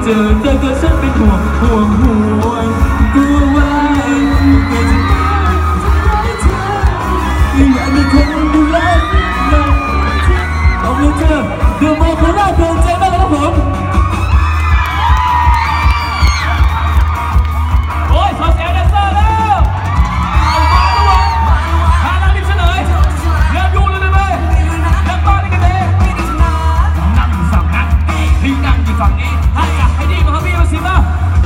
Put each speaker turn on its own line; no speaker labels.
จอเธอก็ฉันเป็นห่วงกลัวว่าเกิดจะได้เธออยากมีคนดูแลเอาเลยเธอเดี๋ยวมาคนแรกเดินใจมาแล้วครับผมโอ้ยขอเสียงแดนเซอร์แล้วเอามาแล้ววะหาเราดิเฉลยเริ่มยุ่งเลยไหมเริ่มต้นกันเลยนั่งอยู่ฝั่งนั้นพี่นั่งอยู่ฝั่งนี้ให้ดีมาครับพี่มาสิมา